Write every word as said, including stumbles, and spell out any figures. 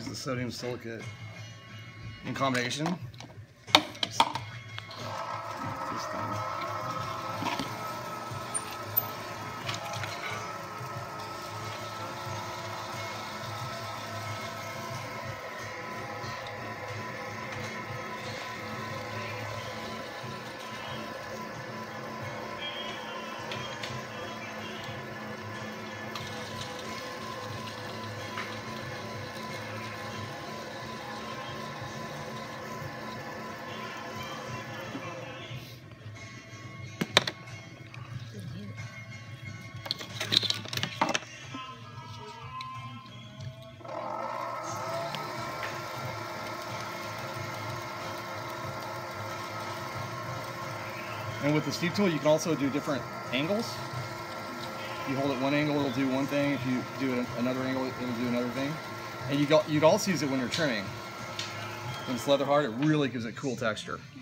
the sodium silicate in combination. This thing. And with the steep tool, you can also do different angles. If you hold it one angle, it'll do one thing. If you do it another angle, it'll do another thing. And you got, you'd also use it when you're trimming. When it's leather hard, it really gives it cool texture.